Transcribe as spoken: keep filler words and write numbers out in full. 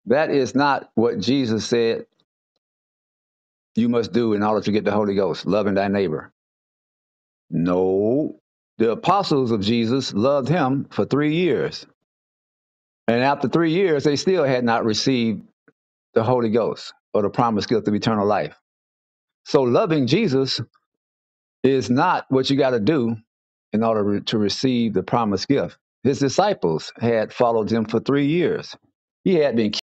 That is not what Jesus said you must do in order to get the Holy Ghost, loving thy neighbor. No. The apostles of Jesus loved him for three years. And after three years, they still had not received the Holy Ghost or the promised gift of eternal life. So loving Jesus is not what you got to do in order to receive the promised gift. His disciples had followed him for three years. He had been